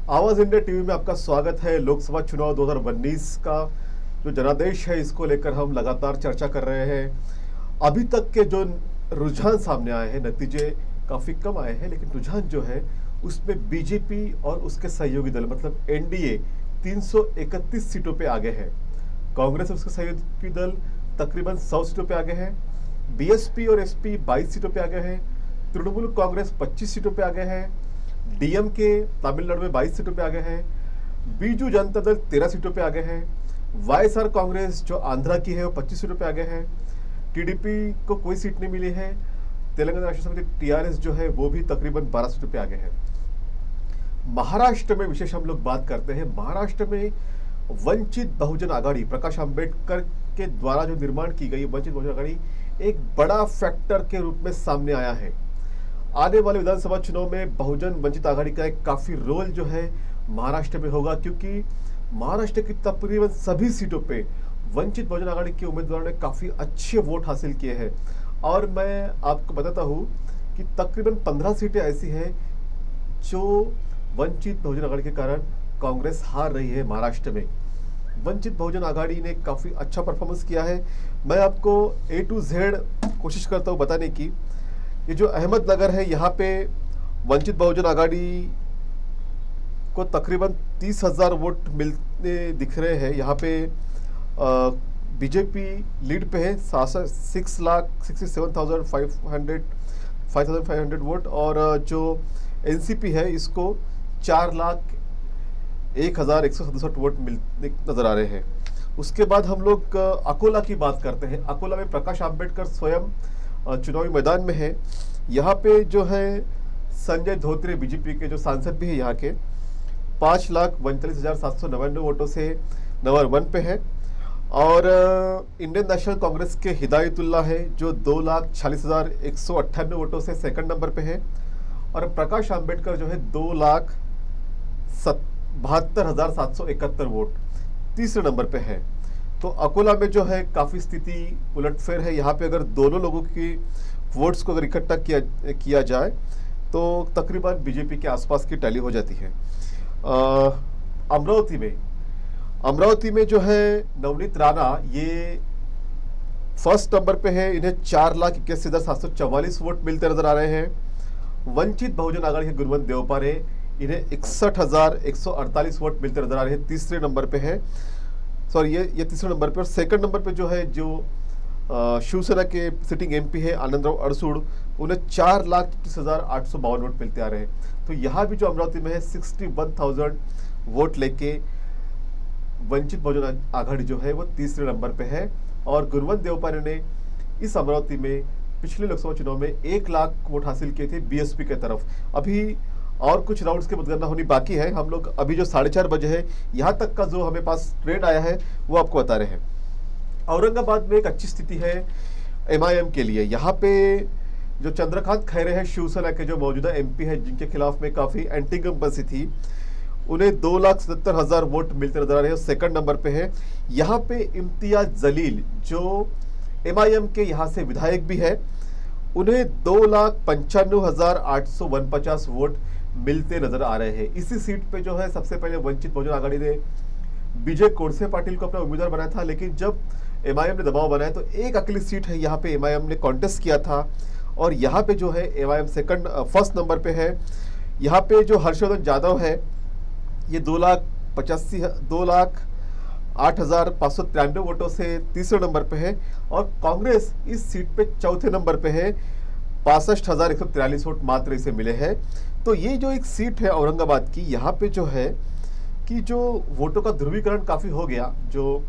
आवाज India TV में आपका स्वागत है। लोकसभा चुनाव 2019 का जो जनादेश है, इसको लेकर हम लगातार चर्चा कर रहे हैं। अभी तक के जो रुझान सामने आए हैं, नतीजे काफी कम आए हैं, लेकिन रुझान जो है उसमें बीजेपी और उसके सहयोगी दल मतलब एनडीए 331 सीटों पे आगे है। कांग्रेस और उसके सहयोगी दल तकरीबन 100 सीटों पे आगे हैं। बीएसपी और एसपी 22 सीटों पे आगे हैं। तृणमूल कांग्रेस 25 सीटों पे आगे है। डीएमके तमिलनाडु में 22 सीटों पे आगे है। बीजू जनता दल 13 सीटों पे आगे है। वाईएसआर कांग्रेस जो आंध्रा की है वो 25 सीटों पे आगे है। टीडीपी को कोई सीट नहीं मिली है। तेलंगाना राष्ट्र समिति टीआरएस जो है वो भी तकरीबन 12 सीटों पे आगे है। महाराष्ट्र में विशेष हम लोग बात करते हैं। महाराष्ट्र में वंचित बहुजन आघाड़ी, प्रकाश आंबेडकर के द्वारा जो निर्माण की गई वंचित बहुजन आघाड़ी एक बड़ा फैक्टर के रूप में सामने आया है। आने वाले विधानसभा चुनाव में बहुजन वंचित आघाड़ी का एक काफी रोल जो है महाराष्ट्र में होगा, क्योंकि महाराष्ट्र की तकरीबन सभी सीटों पे वंचित बहुजन आघाड़ी के उम्मीदवारों ने काफी अच्छे वोट हासिल किए हैं। और मैं आपको बताता हूं कि तकरीबन 15 सीटें ऐसी हैं जो वंचित बहुजन आघाड़ी के कारण कांग्रेस हार रही है। महाराष्ट्र में वंचित बहुजन आघाड़ी ने काफी अच्छा परफॉर्मेंस किया है। मैं आपको A to Z कोशिश करता हूं बताने की। ये जो अहमदनगर है, यहाँ पे वंचित बहुजन आघाड़ी को तकरीबन 30,000 वोट मिलते दिख रहे हैं। यहाँ पे बीजेपी लीड पे है 6,67,500 वोट, और जो एनसीपी है इसको 4,01,167 वोट मिलते नजर आ रहे हैं। उसके बाद हम लोग अकोला की बात करते हैं। अकोला में प्रकाश आंबेडकर स्वयं चुनावी मैदान में है। यहाँ पे जो है संजय धोत्रे बीजेपी के जो सांसद भी है यहाँ के 5,39,799 वोटों से नंबर 1 पे है। और इंडियन नेशनल कांग्रेस के हिदायतुल्लाह है जो 2,46,198 वोटों से सेकंड नंबर पे है। और प्रकाश आंबेडकर जो है 2,72,771 वोट तीसरे नंबर पे है। तो अकोला में जो है काफी स्थिति उलटफेर है। यहाँ पे अगर दोनों लोगों की वोट्स को अगर इकट्ठा किया जाए तो तकरीबन बीजेपी के आसपास की टैली हो जाती है। अमरावती में जो है नवनीत राणा ये फर्स्ट नंबर पे है। इन्हें 4,81,744 वोट मिलते नजर आ रहे हैं। वंचित बहुजन आघाड़ी के गुणवंत देवपारे, इन्हें 61,148 वोट मिलते नजर आ रहे हैं। तीसरे नंबर पे है, सॉरी ये तीसरे नंबर पे। और सेकंड नंबर पे जो है जो शिवसेना के सिटिंग एमपी है आनंदराव अड़सूड़, उन्हें 4,30,852 वोट मिलते आ रहे हैं। तो यहाँ भी जो अमरावती में है 61,000 वोट लेके वंचित बहुजन आघाड़ी जो है वो तीसरे नंबर पे है। और गुणवंत देवपारे ने इस अमरावती में पिछले लोकसभा चुनाव में 1 लाख वोट हासिल किए थे बीएसपी के तरफ। अभी और कुछ राउंड्स की मतगणना होनी बाकी है। हम लोग अभी जो 4:30 बजे है, यहाँ तक का जो हमें पास ट्रेंड आया है वो आपको बता रहे हैं। औरंगाबाद में एक अच्छी स्थिति है एमआईएम के लिए। यहाँ पे जो चंद्रकांत खैरे है शिवसेना के जो मौजूदा एमपी है, जिनके खिलाफ में काफी एंटी इनकम्बेंसी थी, उन्हें 2,77,000 वोट मिलते नजर आ रहे हैं। सेकंड नंबर पे है। यहाँ पे इम्तियाज जलील जो एमआईएम के यहाँ से विधायक भी है, उन्हें 2,95,849 वोट मिलते नजर आ रहे हैं। इसी सीट पे जो है सबसे पहले वंचित बहुजन आघाड़ी ने विजय कोरसे पाटिल को अपना उम्मीदवार बनाया था, लेकिन जब एमआईएम ने दबाव बनाया तो एक अकेली सीट है यहाँ पे एमआईएम ने कॉन्टेस्ट किया था, और यहाँ पे जो है एमआईएम फर्स्ट नंबर पे है। यहाँ पे जो हर्षवर्धन जादव है ये 2,08,593 वोटों से तीसरे नंबर पे है। और कांग्रेस इस सीट पे चौथे नंबर पे है, 65,143 वोट मात्र इसे मिले हैं। तो ये जो एक सीट है औरंगाबाद की, यहाँ पे जो है कि जो वोटों का ध्रुवीकरण काफी हो गया, जो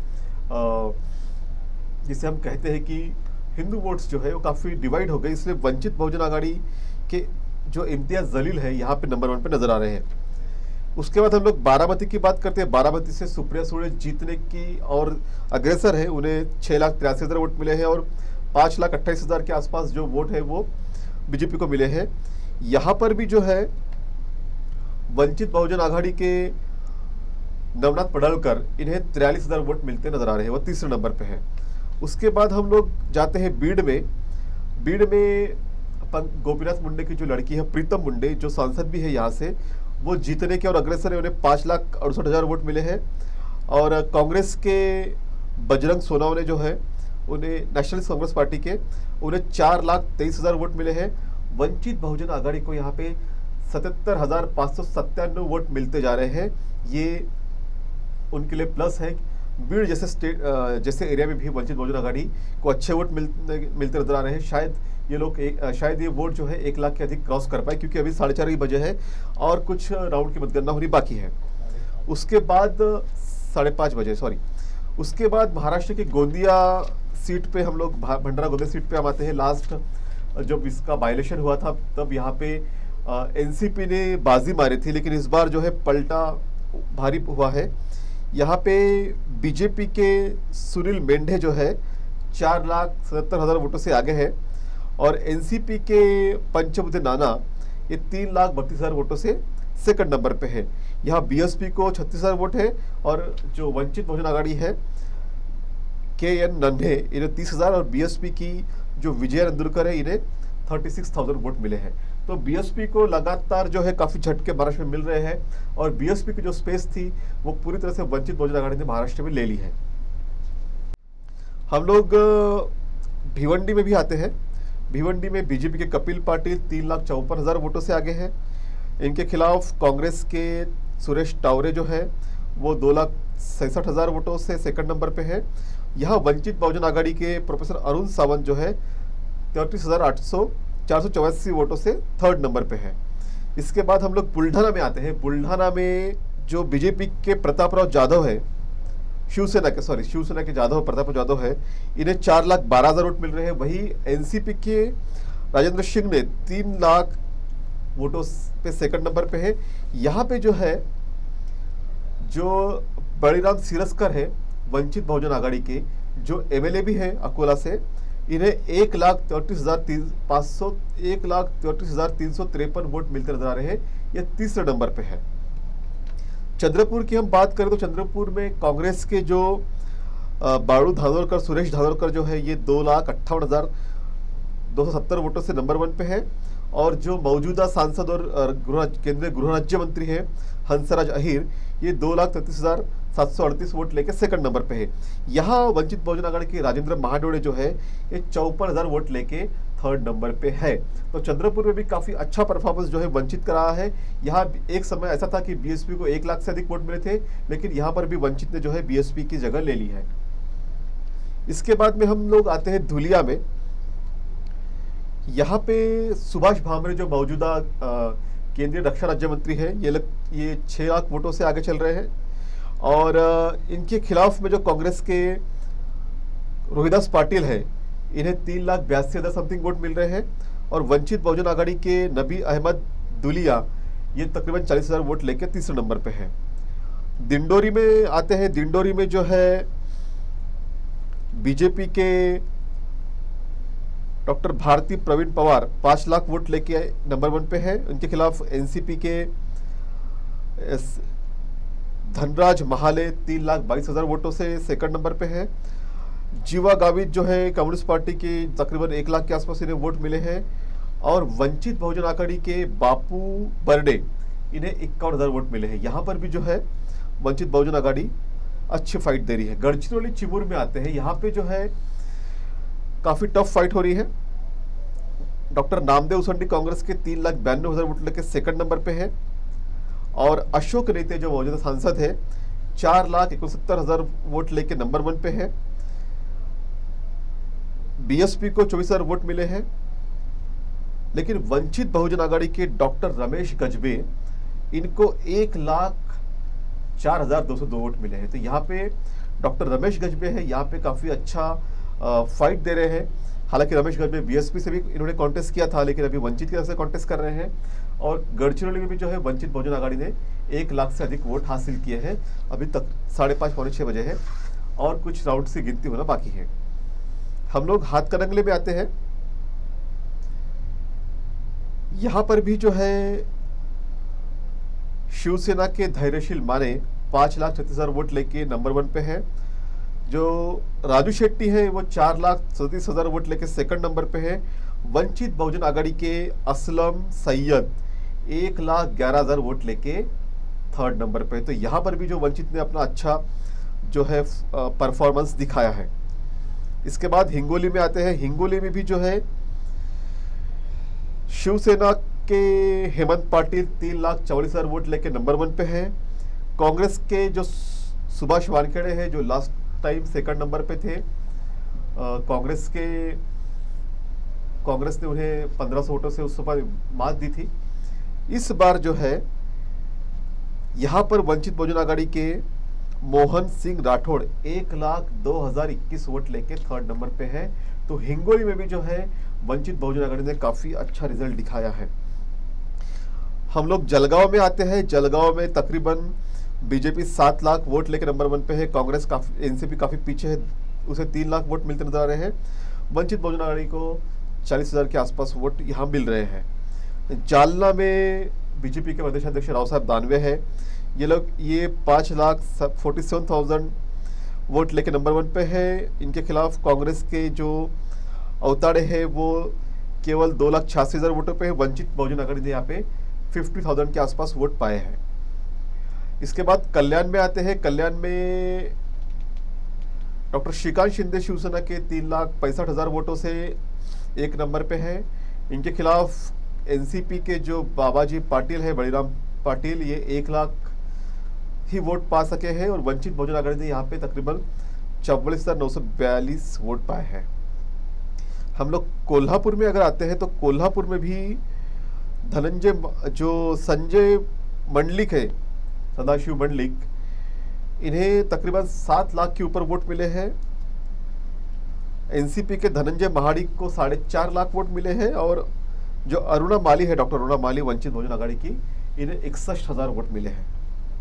जिसे हम कहते हैं कि हिंदू वोट्स जो है वो काफी डिवाइड हो गए, इसलिए वंचित बहुजन आघाड़ी के जो इम्तियाज जलील है यहाँ पे नंबर 1 पे नजर आ रहे हैं। उसके बाद हम लोग बारामती की बात करते हैं। बारामती से सुप्रिया सुळे जीतने की और अग्रेसर है, उन्हें 6,83,000 वोट मिले हैं, और 5,28,000 के आसपास जो वोट है वो बीजेपी को मिले हैं। यहाँ पर भी जो है वंचित बहुजन आघाड़ी के नवनाथ पडळकर, इन्हें 43,000 वोट मिलते नजर आ रहे हैं, वो तीसरे नंबर पे है। उसके बाद हम लोग जाते हैं बीड़ में। बीड़ में गोपीनाथ मुंडे की जो लड़की है प्रीतम मुंडे, जो सांसद भी है यहाँ से, वो जीतने के और अग्रसर है, उन्हें 5,68,000 वोट मिले हैं। और कांग्रेस के बजरंग सोनवने जो है, उन्हें नेशनलिस्ट कांग्रेस पार्टी के, उन्हें 4,23,000 वोट मिले हैं। वंचित बहुजन आघाड़ी को यहाँ पे 77,597 वोट मिलते जा रहे हैं। ये उनके लिए प्लस है। बीड़ जैसे एरिया में भी वंचित बहुजन आघाड़ी को अच्छे वोट मिलते नजर आ रहे हैं। शायद ये वोट जो है 1 लाख के अधिक क्रॉस कर पाए, क्योंकि अभी 4:30 ही बजे है और कुछ राउंड की मतगणना होनी बाकी है। उसके बाद 5:30 बजे, सॉरी, उसके बाद महाराष्ट्र की गोंदिया सीट पे हम लोग, भंडारा गोंदिया सीट पे हम आते हैं। लास्ट जब इसका बाय इलेक्शन हुआ था तब यहाँ पे एनसीपी ने बाजी मारी थी, लेकिन इस बार जो है पलटा भारी हुआ है। यहाँ पे बीजेपी के सुनील मेंढे जो है 4,77,000 वोटों से आगे है, और एनसीपी के पंचबुद्धे नाना ये 3,32,000 वोटों से सेकंड नंबर पे है। यहाँ बीएसपी को 36,000 वोट है, और जो वंचित बहुजन आघाड़ी है KN नन्हे, इन्हें 30,000, और बीएसपी की जो विजय नंदुरकर है, इन्हें 36,000 वोट मिले हैं। तो बीएसपी को लगातार जो है काफी झटके महाराष्ट्र में मिल रहे हैं, और बीएसपी की जो स्पेस थी वो पूरी तरह से वंचित बहुजन आघाड़ी ने महाराष्ट्र में ले ली है। हम लोग भिवंडी में भी आते हैं। भिवंडी में बीजेपी के कपिल पाटिल 3,54,000 वोटों से आगे हैं। इनके खिलाफ कांग्रेस के सुरेश टावरे जो है वो 2,66,000 वोटों से सेकंड नंबर पे है। यहाँ वंचित बहुजन आघाड़ी के प्रोफेसर अरुण सावंत जो है 33,484 वोटों से थर्ड नंबर पे है। इसके बाद हम लोग बुल्ढाना में आते हैं। बुल्ढाना में जो बीजेपी के प्रतापराव जाधव है, शिवसेना के प्रतापराव जाधव है, इन्हें 4,12,000 वोट मिल रहे हैं। वही एनसीपी के राजेंद्र सिंह ने 3 लाख वोटों पे सेकंड नंबर पे है। यहाँ पे जो है, जो बड़ीराम सिरस्कर है वंचित बहुजन आघाड़ी के, जो एमएलए भी है अकोला से, इन्हें 1,33,353 वोट मिलते नजर आ रहे हैं। ये तीसरे नंबर पे है। चंद्रपुर की हम बात करें तो चंद्रपुर में कांग्रेस के जो बाड़ू धानोरकर, सुरेश धानोरकर जो है, ये 2,58,270 वोटों से नंबर 1 पे है। और जो मौजूदा सांसद और केंद्रीय गृह राज्य मंत्री है हंसराज अहीर, ये 2,33,738 वोट लेके सेकंड नंबर पे है। यहाँ वंचित बहुजन आघाड़ी के राजेंद्र महाडोड़े जो है, ये 54,000 वोट लेके थर्ड नंबर पे है। तो चंद्रपुर में भी काफी अच्छा परफॉर्मेंस जो है वंचित का रहा है। यहाँ एक समय ऐसा था कि बीएसपी को 1 लाख से अधिक वोट मिले थे, लेकिन यहाँ पर भी वंचित ने जो है बीएसपी की जगह ले ली है। इसके बाद में हम लोग आते हैं धुलिया में। यहाँ पे सुभाष भामरे जो मौजूदा केंद्रीय रक्षा राज्य मंत्री है, ये 6 लाख वोटों से आगे चल रहे हैं। और इनके खिलाफ में जो कांग्रेस के रोहिदास पाटिल है, इन्हें 3,82,000 समथिंग वोट मिल रहे हैं। और वंचित बहुजन आघाड़ी के नबी अहमद दुलिया, ये तकरीबन 40,000 वोट लेके तीसरे नंबर पे है। दिंडोरी में आते हैं। दिंडोरी में जो है बीजेपी के डॉक्टर भारती प्रवीण पवार 5 लाख वोट लेके नंबर 1 पे है। उनके खिलाफ एनसीपी के धनराज महाले 3,22,000 वोटों से सेकंड नंबर पे है। जीवा गावित जो है कम्युनिस्ट पार्टी की, तकरीबन 1 लाख के आसपास इन्हें वोट मिले हैं। और वंचित बहुजन आघाड़ी के बापू बर्डे, इन्हें 51,000 वोट मिले हैं। यहाँ पर भी जो है वंचित बहुजन आघाड़ी अच्छी फाइट दे रही है। गढ़चिरौली चिमूर में आते हैं। यहाँ पे जो है काफी टफ फाइट हो रही है। डॉक्टर नामदेव उसंडी कांग्रेस के 3,92,000 वोट लेके सेकंड नंबर पे है। और अशोक नेते जो मौजूदा सांसद है, 4,69,000 वोट लेके नंबर 1 पे है। बीएसपी को 24,000 वोट मिले हैं। लेकिन वंचित बहुजन आघाड़ी के डॉक्टर रमेश गजबे, इनको 1,04,202 वोट मिले हैं। तो यहाँ पे डॉक्टर रमेश गजबे है, यहाँ पे काफी अच्छा फाइट दे रहे हैं। हालांकि रमेश गजबे बीएसपी से भी इन्होंने कॉन्टेस्ट किया था, लेकिन अभी वंचित की तरफ से कॉन्टेस्ट कर रहे हैं। और गढ़चिरौली में भी जो है वंचित बहुजन आघाड़ी ने 1 लाख से अधिक वोट हासिल किए हैं। अभी तक 5:30 पौने 6 बजे है और कुछ राउंड की गिनती होना बाकी है। हम लोग हाथकरंगले में आते हैं। यहाँ पर भी जो है शिवसेना के धैर्यशील माने 5,36,000 वोट लेके नंबर 1 पे है। जो राजू शेट्टी है वो 4,37,000 वोट लेके सेकंड नंबर पे है। वंचित बहुजन आघाड़ी के असलम सैयद, 1,11,000 वोट लेके थर्ड नंबर पे है। तो यहाँ पर भी जो वंचित ने अपना अच्छा जो है परफॉर्मेंस दिखाया है। इसके बाद हिंगोली में आते हैं। हिंगोली में भी जो है शिवसेना के हेमंत पाटिल 3,44,000 वोट लेके नंबर 1 पे है। कांग्रेस के जो सुभाष वानखेड़े हैं, जो लास्ट टाइम सेकंड नंबर पे थे, कांग्रेस ने उन्हें 1500 वोटों से उस पर मात दी थी। इस बार जो है यहाँ पर वंचित बहुजन आघाड़ी के मोहन सिंह राठौड़ 1,02,021 वोट लेके थर्ड नंबर पे है। तो हिंगोली में भी जो है वंचित बहुजन आघाड़ी ने काफी अच्छा रिजल्ट दिखाया है। हम लोग जलगांव में आते हैं। जलगांव में तकरीबन बीजेपी 7 लाख वोट लेकर नंबर 1 पे है। कांग्रेस काफी, एनसीपी काफी पीछे है, उसे 3 लाख वोट मिलते नजर आ रहे हैं। वंचित बहुजन आघाड़ी को 40,000 के आसपास वोट यहाँ मिल रहे हैं। जालना में बीजेपी के प्रदेश अध्यक्ष राव साहब दानवे है। ये 5,47,000 वोट लेके नंबर 1 पे है। इनके खिलाफ कांग्रेस के जो अवताड़े हैं वो केवल 2,86,000 वोटों पे है। वंचित बहुजन आघाड़ी ने यहाँ पे 50,000 के आसपास वोट पाए हैं। इसके बाद कल्याण में आते हैं। कल्याण में डॉक्टर श्रीकांत शिंदे शिवसेना के 3,65,000 वोटों से एक नंबर पे है। इनके खिलाफ एनसीपी के जो बाबाजी पाटिल है, बड़ीराम पाटिल, ये 1 लाख ही वोट पा सके हैं। और वंचित बहुजन आघाड़ी ने यहाँ पे तकरीबन 44,942 वोट पाए हैं। हम लोग कोल्हापुर में अगर आते हैं तो कोल्हापुर में भी संजय मंडलिक है, सदाशिव मंडलिक, इन्हें तकरीबन 7 लाख के ऊपर वोट मिले हैं। एनसीपी के धनंजय महाडिक को 4.5 लाख वोट मिले हैं। और जो अरुणा माली है, डॉक्टर अरुणा माली, वंचित बहुजन आघाड़ी की, इन्हें 61,000 वोट मिले हैं।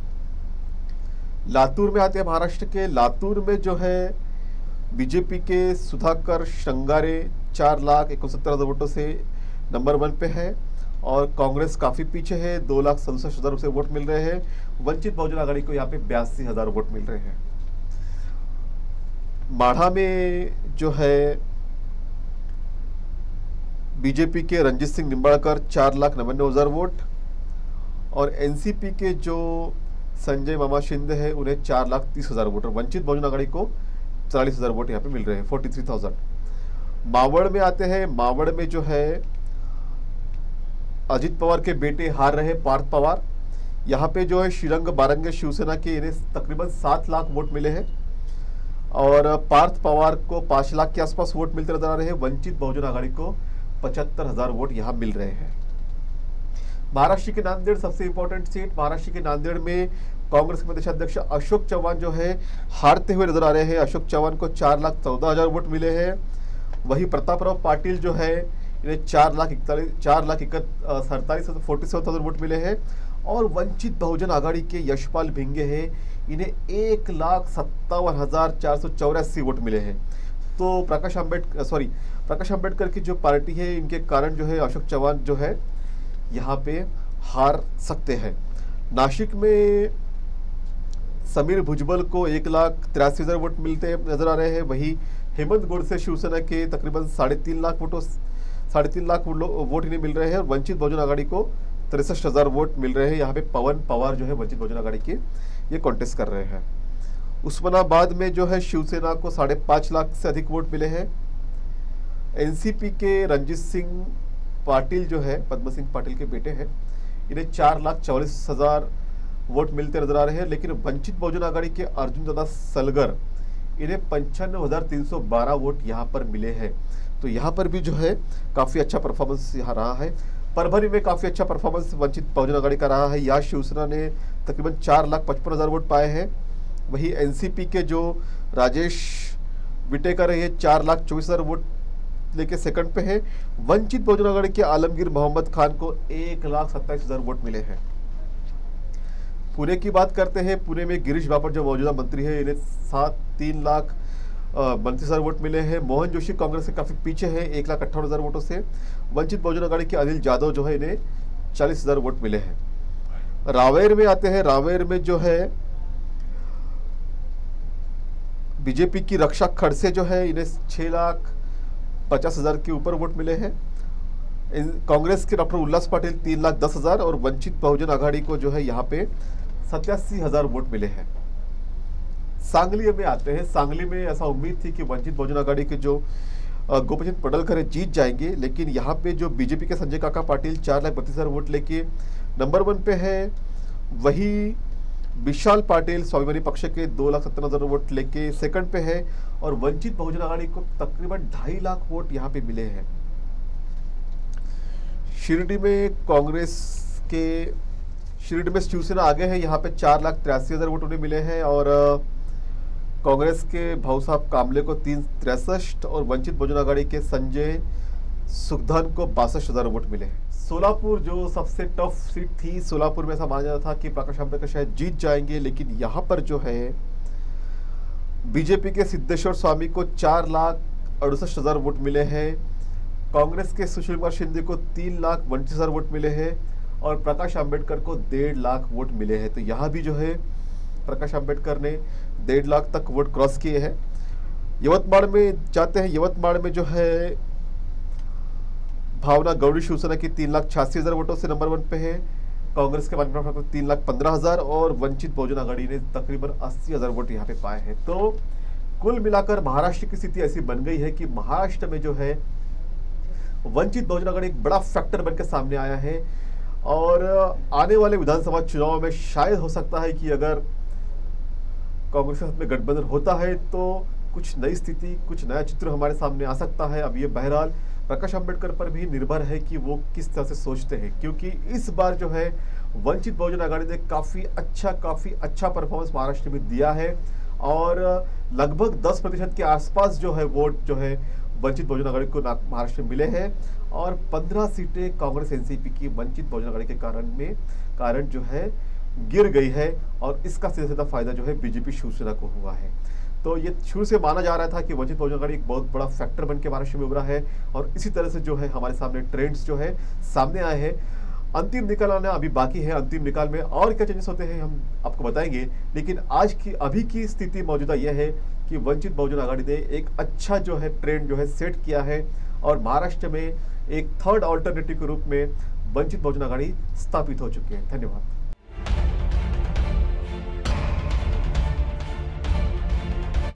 लातूर में आते हैं। महाराष्ट्र के लातूर में जो है बीजेपी के सुधाकर श्रंगारे 4,69,000 वोटों से नंबर 1 पे है। और कांग्रेस काफी पीछे है, 2,67,000 से वोट मिल रहे हैं। वंचित बहुजन आघाड़ी को यहाँ पे 82,000 वोट मिल रहे हैं। माढ़ा में जो है बीजेपी के रंजीत सिंह निंबाड़कर 4,99,000 वोट। और एनसीपी के जो संजय मामा शिंदे है, उन्हें 4,30,000 वोट। और वंचित बहुजन आघाड़ी को 40,000 वोट यहाँ पे मिल रहे हैं, 43,000। मावड़ में आते हैं। मावड़ में जो है अजित पवार के बेटे हार रहे, पार्थ पवार। यहाँ पे जो है श्रीरंग बारंगे शिवसेना के, इन्हें तकरीबन 7 लाख वोट मिले हैं। और पार्थ पवार को 5 लाख के आसपास वोट मिलते नजर आ रहे हैं। वंचित बहुजन आघाड़ी को 75,000 वोट यहाँ मिल रहे हैं। महाराष्ट्र के नांदेड़ सबसे इंपॉर्टेंट सीट। महाराष्ट्र के नांदेड़ में कांग्रेस के प्रदेश अध्यक्ष अशोक चव्हाण जो है हारते हुए नजर आ रहे हैं। अशोक चव्हाण को 4,14,000 वोट मिले हैं। वही प्रतापराव पाटिल जो है, इन्हें 4,47,000 वोट मिले हैं। और वंचित बहुजन आघाड़ी के यशपाल भिंगे हैं, इन्हें 1,57,484 वोट मिले हैं। तो प्रकाश अंबेडकर की जो पार्टी है, इनके कारण जो है अशोक चव्हाण जो है यहाँ पे हार सकते हैं। नासिक में समीर भुजबल को 1,83,000 वोट मिलते नजर आ रहे हैं। वही हेमंत गोडसे शिवसेना के तकरीबन 3.5 लाख वोट इन्हें मिल रहे हैं। और वंचित बहुजन आघाड़ी को 63,000 वोट मिल रहे हैं। यहाँ पे पवन पवार जो है वंचित बहुजन आघाड़ी के, ये कॉन्टेस्ट कर रहे हैं। उस्मानाबाद में जो है शिवसेना को 5.5 लाख से अधिक वोट मिले हैं। एनसीपी के रंजीत सिंह पाटिल जो है, पद्म सिंह पाटिल के बेटे हैं, इन्हें 4,44,000 वोट मिलते नजर आ रहे हैं। लेकिन वंचित बहुजन आघाड़ी के अर्जुन दादा सलगर, इन्हें 95,312 वोट यहाँ पर मिले हैं। तो यहाँ पर भी जो है काफी अच्छा परफॉर्मेंस यहाँ रहा है। परभणी में काफी अच्छा परफॉर्मेंस वंचित बहुजन आघाड़ी का रहा है। यहाँ शिवसेना ने तकरीबन 4,55,000 वोट पाए हैं। वही एनसीपी के जो राजेश विटेकर है, ये 4,24,000 वोट लेके सेकंड पे है। वंचित बहुजन आघाड़ी के आलमगीर मोहम्मद खान को 1,27,000 वोट मिले हैं। पुणे की बात करते हैं। पुणे में गिरीश बापट जो मौजूदा मंत्री है, इन्हें 3,32,000 वोट मिले हैं। मोहन जोशी कांग्रेस से काफी पीछे है, 1,58,000 वोटों से। वंचित बहुजन आघाड़ी के अनिल जाधव जो है, इन्हें 40,000 वोट मिले हैं। रावेर में आते हैं। रावेर में जो है बीजेपी की रक्षा खड़से जो है, इन्हें 6,50,000 के ऊपर वोट मिले हैं। कांग्रेस के डॉक्टर उल्लास पाटिल 3,10,000 और वंचित बहुजन आघाड़ी को जो है यहाँ पे 87,000 वोट मिले हैं। सांगली में आते हैं। सांगली में ऐसा उम्मीद थी कि वंचित बहुजन आघाड़ी के जो गोपीचंद पडळकर जीत जाएंगे, लेकिन यहाँ पे जो बीजेपी के संजय काका पाटिल 4,32,000 वोट लेके नंबर 1 पे है। वही विशाल पाटिल स्वाभिमानी पक्ष के 2,57,000 वोट लेके सेकंड पे है और वंचित बहुजन आघाड़ी को तकरीबन 2.5 लाख वोट यहाँ पे मिले हैं। शिरडी में शिवसेना आगे है, यहाँ पे 4,83,000 वोट उन्हें मिले हैं और कांग्रेस के भाऊ साहब कामले को 363 और वंचित बहुजन आघाड़ी के संजय सुखधन को 62,000 वोट मिले हैं। सोलापुर जो सबसे टफ सीट थी, सोलापुर में ऐसा माना जाता था कि प्रकाश आंबेडकर शायद जीत जाएंगे, लेकिन यहाँ पर जो है बीजेपी के सिद्धेश्वर स्वामी को 4,68,000 वोट मिले हैं। कांग्रेस के सुशील कुमार शिंदे को 3,29,000 वोट मिले हैं और प्रकाश आंबेडकर को 1.5 लाख वोट मिले हैं। तो यहाँ भी जो है प्रकाश आंबेडकर ने 1.5 लाख तक वोट क्रॉस किए हैं। यवतमाड़ में जाते हैं। यवतमाड़ में जो है भावना गौड़ी शिवसेना की 3,86,000 वोटों से नंबर 1 पे है। कांग्रेस के मानव ठाकुर 3,15,000 और वंचित बहुजन आघाड़ी ने तकरीबन 80,000 वोट यहाँ पे पाए हैं। तो कुल मिलाकर महाराष्ट्र की स्थिति ऐसी बन गई है कि महाराष्ट्र में जो है वंचित बहुजन आघाड़ी एक बड़ा फैक्टर बनकर सामने आया है और आने वाले विधानसभा चुनाव में शायद हो सकता है कि अगर कांग्रेस के साथ में गठबंधन होता है तो कुछ नई स्थिति, कुछ नया चित्र हमारे सामने आ सकता है। अब ये बहरहाल प्रकाश आंबेडकर पर भी निर्भर है कि वो किस तरह से सोचते हैं, क्योंकि इस बार जो है वंचित बहुजन आघाड़ी ने काफ़ी अच्छा परफॉर्मेंस महाराष्ट्र में दिया है और लगभग 10% के आसपास जो है वोट जो है वंचित बहुजन आघाड़ी को महाराष्ट्र में मिले हैं और 15 सीटें कांग्रेस एनसीपी की वंचित बहुजन आघाड़ी के कारण जो है गिर गई है और इसका सीधा सीधा फायदा जो है बीजेपी शिवसेना को हुआ है। तो ये शुरू से माना जा रहा था कि वंचित बहुजन आघाड़ी एक बहुत बड़ा फैक्टर बन के महाराष्ट्र में उभरा है और इसी तरह से जो है हमारे सामने ट्रेंड्स जो है सामने आए हैं। अंतिम निकाल आना अभी बाकी है। अंतिम निकाल में और क्या चेंजेस होते हैं हम आपको बताएंगे, लेकिन अभी की स्थिति मौजूदा यह है कि वंचित बहुजन आघाड़ी ने एक अच्छा जो है ट्रेंड जो है सेट किया है और महाराष्ट्र में एक थर्ड ऑल्टरनेटिव के रूप में वंचित बहुजन आघाड़ी स्थापित हो चुके हैं। धन्यवाद।